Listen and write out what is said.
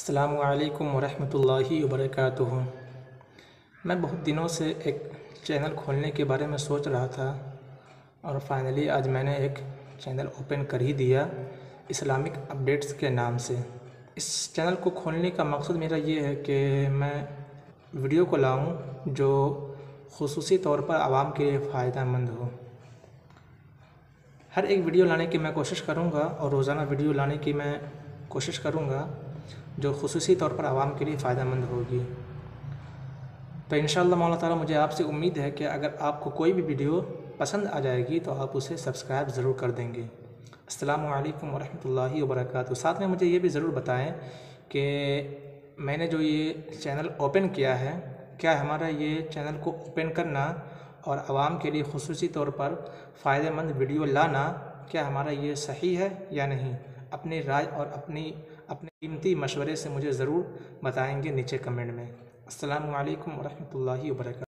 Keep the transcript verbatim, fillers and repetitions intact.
अस्सलामु अलैकुम वरहमतुल्लाहि वबरकातुहू। मैं बहुत दिनों से एक चैनल खोलने के बारे में सोच रहा था और फाइनली आज मैंने एक चैनल ओपन कर ही दिया इस्लामिक अपडेट्स के नाम से। इस चैनल को खोलने का मकसद मेरा ये है कि मैं वीडियो को लाऊं जो ख़ुसूसी तौर पर आवाम के लिए फ़ायदेमंद हो। हर एक वीडियो लाने की मैं कोशिश करूंगा और रोज़ाना वीडियो लाने की मैं कोशिश करूंगा जो ख़ुसूसी तौर पर आवाम के लिए फ़ायदेमंद होगी। तो इंशाअल्लाह मौला ताला मुझे आपसे उम्मीद है कि अगर आपको कोई भी वीडियो पसंद आ जाएगी तो आप उसे सब्सक्राइब ज़रूर कर देंगे। अस्सलामु अलैकुम वरहमतुल्लाहि वबरकातुहू। साथ में मुझे ये भी ज़रूर बताएं कि मैंने जो ये चैनल ओपन किया है, क्या हमारा ये चैनल को ओपन करना और आवाम के लिए ख़ुसूसी तौर पर फ़ायदेमंद वीडियो लाना, क्या हमारा ये सही है या नहीं? अपनी राय और अपनी अपने कीमती मशवरे से मुझे ज़रूर बताएंगे नीचे कमेंट में। अस्सलामु अलैकुम वरहमतुल्लाहि वबरकातुहू।